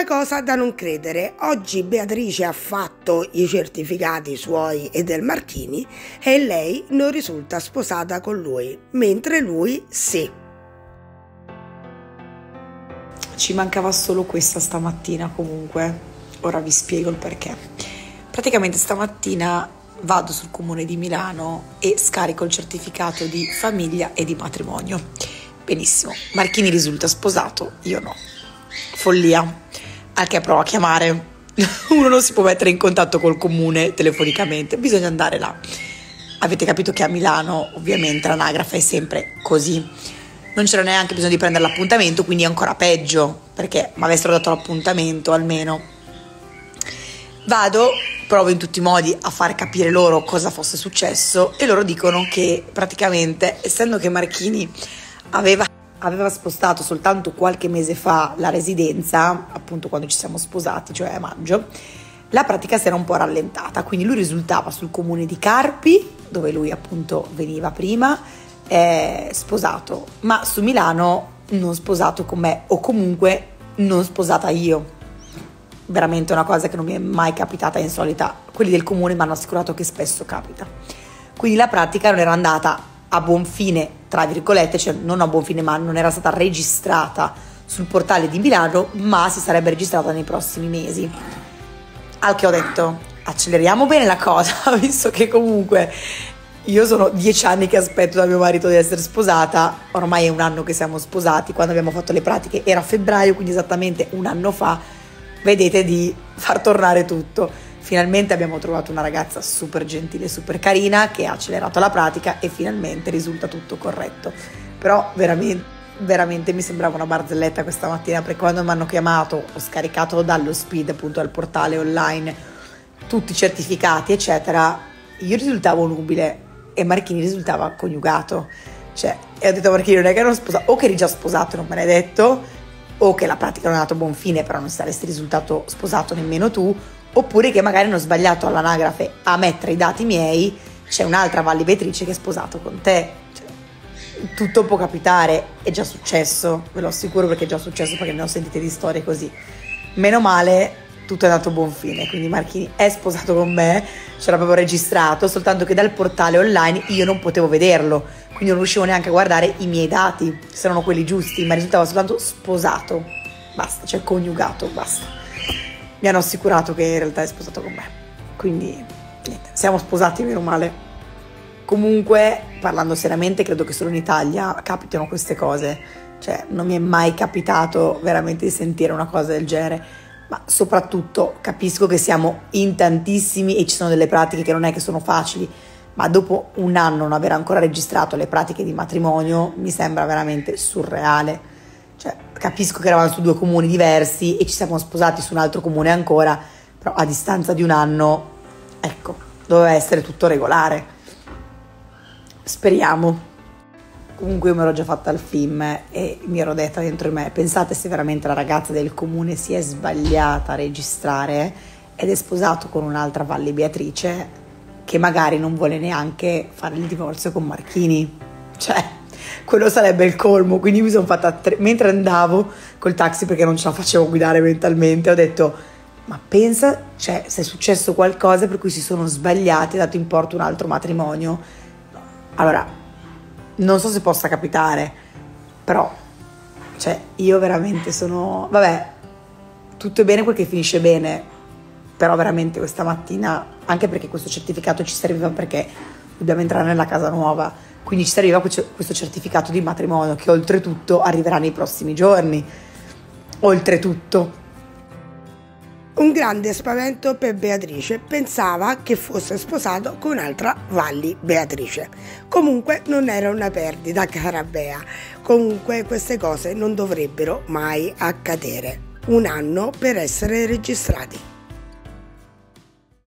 cosa da non credere, oggi Beatrice ha fatto i certificati suoi e del Marchini e lei non risulta sposata con lui, mentre lui sì. Ci mancava solo questa stamattina comunque, ora vi spiego il perché. Praticamente stamattina vado sul comune di Milano e scarico il certificato di famiglia e di matrimonio. Benissimo, Marchini risulta sposato, io no. Follia. Al che provo a chiamare. Uno non si può mettere in contatto col comune telefonicamente, bisogna andare là. Avete capito che a Milano ovviamente l'anagrafe è sempre così. Non c'era neanche bisogno di prendere l'appuntamento, quindi è ancora peggio, perché mi avessero dato l'appuntamento almeno. Vado, provo in tutti i modi a far capire loro cosa fosse successo e loro dicono che praticamente, essendo che Marchini aveva spostato soltanto qualche mese fa la residenza, appunto quando ci siamo sposati, cioè a maggio, la pratica si era un po' rallentata, quindi lui risultava sul comune di Carpi, dove lui appunto veniva prima, sposato, ma su Milano non sposato con me, o comunque non sposata io. Veramente una cosa che non mi è mai capitata, insolita. Quelli del comune mi hanno assicurato che spesso capita. Quindi la pratica non era andata a buon fine, tra virgolette, cioè non a buon fine, ma non era stata registrata sul portale di Milano, ma si sarebbe registrata nei prossimi mesi. Al che ho detto, acceleriamo bene la cosa, visto che comunque io sono 10 anni che aspetto da mio marito di essere sposata, ormai è un anno che siamo sposati, quando abbiamo fatto le pratiche era a febbraio, quindi esattamente un anno fa, vedete di far tornare tutto. Finalmente abbiamo trovato una ragazza super gentile, super carina, che ha accelerato la pratica e finalmente risulta tutto corretto. Però veramente mi sembrava una barzelletta questa mattina, perché quando mi hanno chiamato ho scaricato dallo Speed, appunto dal portale online, tutti i certificati eccetera, io risultavo nubile e Marchini risultava coniugato. Cioè, e ho detto a Marchini, non è che ero sposato, o che eri già sposato e non me l'hai detto, o che la pratica non è andata a buon fine però non saresti risultato sposato nemmeno tu, oppure che magari hanno sbagliato all'anagrafe a mettere i dati miei, c'è un'altra Valli Beatrice che è sposato con te. Cioè, tutto può capitare, è già successo, ve lo assicuro, perché è già successo, perché ne ho sentite di storie così. Meno male, tutto è andato a buon fine, quindi Marchini è sposato con me, ce l'avevo registrato, soltanto che dal portale online io non potevo vederlo, quindi non riuscivo neanche a guardare i miei dati, se erano quelli giusti, ma risultava soltanto sposato, basta, cioè coniugato, basta. Mi hanno assicurato che in realtà è sposato con me, quindi niente, siamo sposati meno male. Comunque, parlando seriamente, credo che solo in Italia capitano queste cose, cioè non mi è mai capitato veramente di sentire una cosa del genere, ma soprattutto capisco che siamo in tantissimi e ci sono delle pratiche che non è che sono facili, ma dopo un anno non aver ancora registrato le pratiche di matrimonio mi sembra veramente surreale. Cioè, capisco che eravamo su 2 comuni diversi e ci siamo sposati su un altro comune ancora, però a distanza di un anno, ecco, doveva essere tutto regolare. Speriamo. Comunque io me l'ho già fatta al film e mi ero detta dentro di me, pensate se veramente la ragazza del comune si è sbagliata a registrare ed è sposato con un'altra Valli Beatrice che magari non vuole neanche fare il divorzio con Marchini. Cioè, quello sarebbe il colmo. Quindi mi sono fatta mentre andavo col taxi, perché non ce la facevo guidare mentalmente, ho detto, ma pensa, cioè, se è successo qualcosa per cui si sono sbagliati e dato in porto un altro matrimonio. Allora, non so se possa capitare, però, cioè, io veramente sono, vabbè, tutto è bene quel che finisce bene, però veramente questa mattina, anche perché questo certificato ci serviva perché dobbiamo entrare nella casa nuova, quindi ci serviva questo certificato di matrimonio che oltretutto arriverà nei prossimi giorni. Oltretutto. Un grande spavento per Beatrice, pensava che fosse sposato con un'altra Valli Beatrice. Comunque non era una perdita, cara Bea. Comunque queste cose non dovrebbero mai accadere. Un anno per essere registrati.